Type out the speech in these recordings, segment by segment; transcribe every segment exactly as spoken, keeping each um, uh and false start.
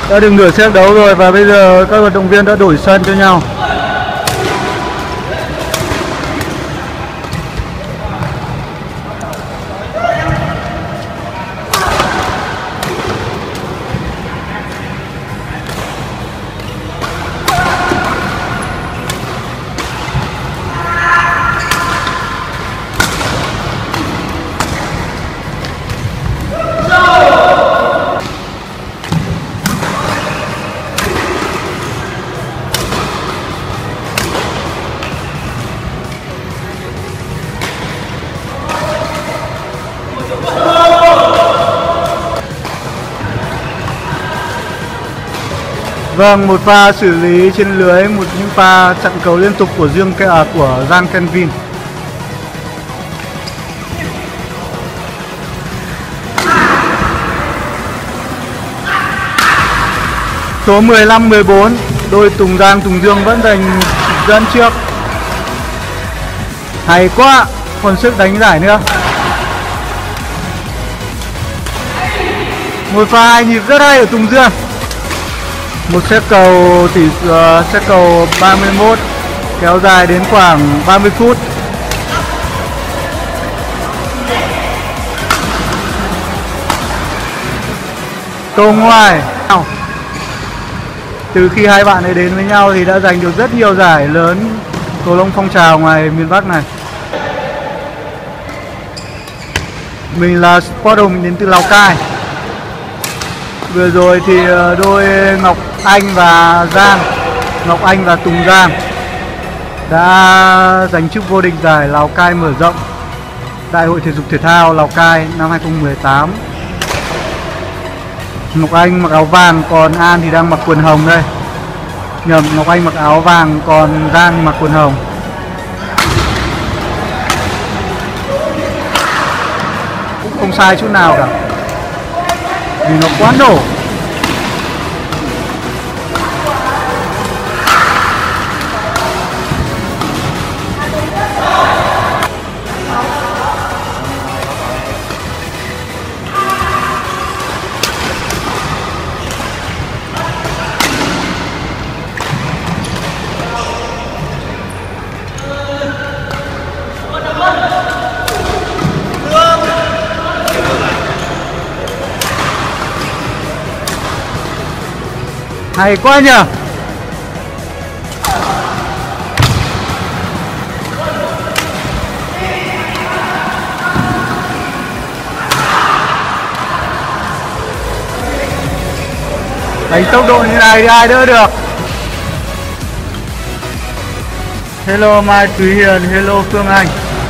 Đã được nửa set đấu rồi và bây giờ các vận động viên đã đổi sân cho nhau. Vâng, một pha xử lý trên lưới, một những pha chặn cầu liên tục của riêng à, của Jan Kelvin. Số mười lăm mười bốn, đôi Tùng Giang Tùng Dương vẫn giành dẫn trước. Hay quá, còn sức đánh giải nữa. Một pha hai nhịp rất hay ở Tùng Dương. Một set cầu tỷ uh, set cầu ba mươi mốt kéo dài đến khoảng ba mươi phút. Tô Ngoài. Từ khi hai bạn ấy đến với nhau thì đã giành được rất nhiều giải lớn cầu lông phong trào ngoài miền Bắc này. Mình là Sport Hùng, mình đến từ Lào Cai. Vừa rồi thì đôi Ngọc Anh và Giang, Ngọc Anh và Tùng Giang đã giành chức vô địch giải Lào Cai mở rộng Đại hội thể dục thể thao Lào Cai năm hai không một tám. Ngọc Anh mặc áo vàng, còn An thì đang mặc quần hồng đây. Nhầm, Ngọc Anh mặc áo vàng, còn Giang mặc quần hồng. Cũng không sai chút nào cả, vì nó quá nổ. Hay quá nhỉ. Đánh tốc độ như này thì ai đỡ được. Hello Mai Thúy Hiền, hello Phương Anh.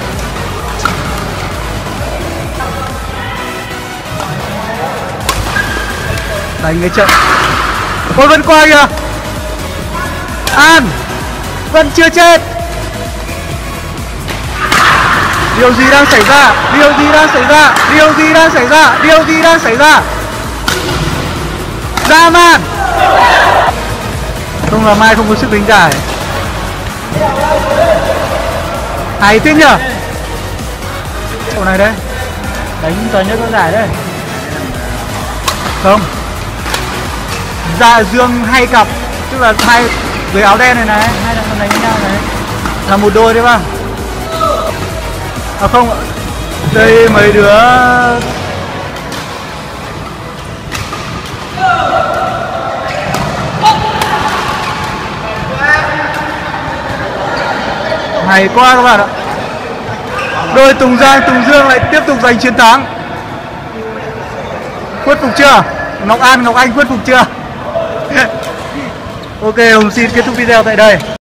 Đánh cái trận. Ôi vẫn qua kìa. An vẫn chưa chết. Điều gì đang xảy ra? Điều gì đang xảy ra? Điều gì đang xảy ra? Điều gì đang xảy ra? Ra man. Không là Mai không có sức đánh giải. Hay thế nhở. Chỗ này đấy, đánh tờ nhất có giải đấy. Không, Dạ Dương hay cặp, tức là hai với áo đen này này, hai thằng này với nhau này là một đôi đấy ba. À không, đây mấy đứa hay quá các bạn ạ. Đôi Tùng Giang Tùng Dương lại tiếp tục giành chiến thắng. Khuất phục chưa? Ngọc An Ngọc Anh khuất phục chưa? Ok, Hùng xin kết thúc video tại đây.